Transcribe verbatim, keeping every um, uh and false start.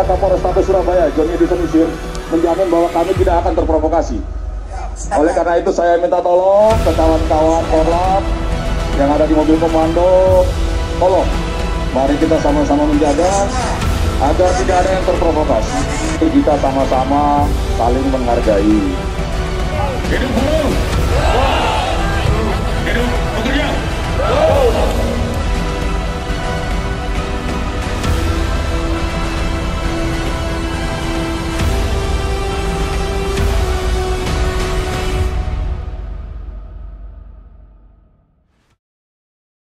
saya Kapolrestabes Surabaya, Joni Edisonisir, menjamin bahwa kami tidak akan terprovokasi. Oleh karena itu saya minta tolong ke kawan-kawan Korlap yang ada di mobil komando, tolong, mari kita sama-sama menjaga agar tidak ada yang terprovokasi. Kita sama-sama saling menghargai. Hidup buruh!